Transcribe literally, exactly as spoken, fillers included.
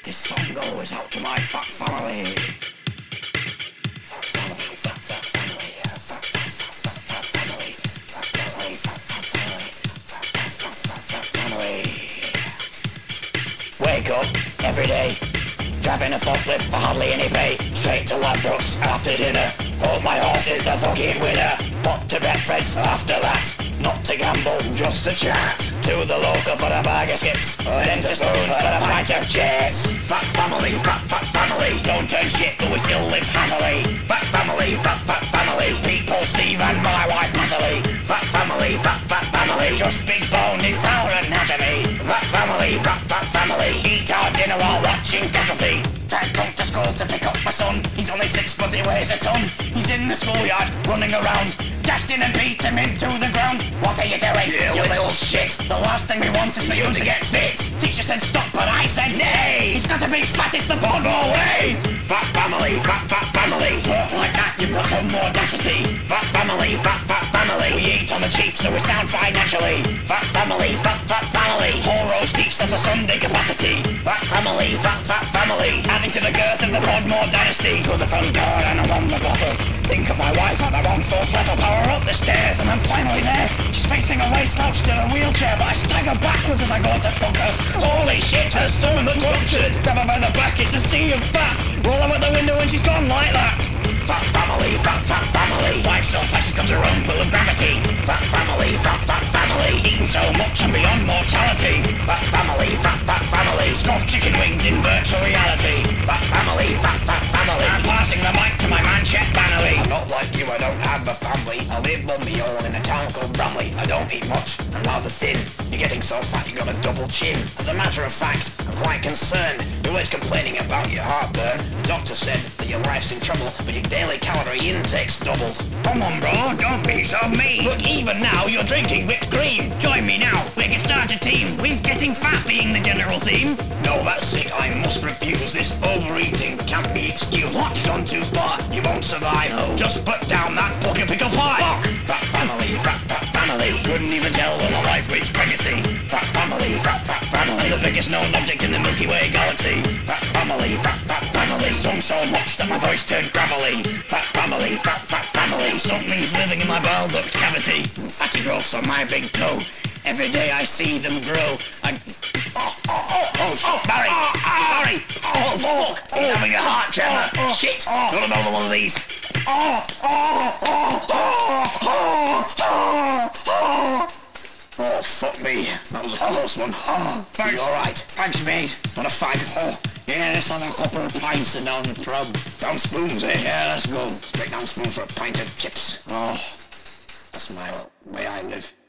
This song goes out to my fat family. Fat family, fat, fat family, fat, fat, fat, fat, fat family, fat family, fat, fat family, fat, fat, fat, fat, fat family. Wake up every day, driving a forklift for hardly any pay. Straight to Ladbrokes after dinner. Hope my horse is the fucking winner. Pop to Betfred's after that. Not to gamble, just to chat. To the local for a bag of skips. Then to Spoons for a pint of chips. Fat family, fat, fat family. Don't turn shit, but we still live happily. Fat family, fat, fat family. People, Steve and my wife Natalie. Fat family, fat, fat family. Just big bone, it's our anatomy. Fat family, fat, fat family. Eat our dinner while watching Casualty. Drive drunk to school to pick up my son. He's only six but he weighs a ton. He's in the schoolyard, running around. Dashed in and beat him into the ground. What are you doing, you, you little shit? The last thing we want is for you to get fit. Teacher said stop, but I said nay. He's got to be fat, it's the Podmore way. Fat family, fat, fat family. Talk like that, you've got some more audacity. Fat family, fat, fat family. We eat on the cheap, so we sound financially. Fat family, fat, fat family. Whole roast each, that's a Sunday capacity. Fat family, fat, fat family. Adding to the girth of the Podmore dynasty. To the front door and I'm on the bottle. Think of my wife at around four flat. I'll power up the stairs and I'm finally there. She's facing away, slouched in a wheelchair, but I stagger backwards as I go to fuck her. Holy shit, her stomach's ruptured. Grab her by the back, it's a sea of fat. Roll her out the window and she's gone like that. Fat family, fat, fat family. Life so fast she's got her own pull of gravity. Fat family, fat, fat family. Eating so much and beyond mortality. Fat family, fat, fat family. Scoffed chicken wings in virtual reality. Fat family, fat, fat family. I'm passing the mic to my man Chet Bannerly. I'm not like you, I don't have a family. I live on my own in a town called Bramley. I don't eat much, I'm rather thin. You're getting so fat you got a double chin. As a matter of fact, I'm quite concerned. You're always complaining about your heartburn. The doctor said that your life's in trouble, but your daily calorie intake's doubled. Come on bro, don't be so mean. Look, even now you're drinking whipped cream. Join me now, we can start a team. With getting fat being the general theme. No, that's sick, I must refuse. This overeating can't be excused. What? Gone too far, you won't survive. No. Just put down that pocket pickle pie. Fuck! Fat family, fat, fat family. Couldn't even tell them a life-rich pregnancy. Fat family, fat, fat family. The biggest known object in the Milky Way galaxy. Fat family, fat, fat family. Sung so much that my voice turned gravelly. Fat family, fat, fat family. Something's living in my bile duct cavity. Fatty growths on my big toe. Every day I see them grow. I... Oh, oh, oh, oh, oh, Barry! Barry! Oh, fuck! He's having a heart tremor. Shit! Got another one of these. Oh, oh, oh, oh, oh, oh, oh. Oh, fuck me. That was a close one. Oh, thanks. Alright. Thanks, mate. What a fag. Oh, yeah, let's have a couple of pints and down the pub. Down Spoons, eh? Yeah, let's go. Straight down Spoons for a pint of chips. Oh, that's my way I live.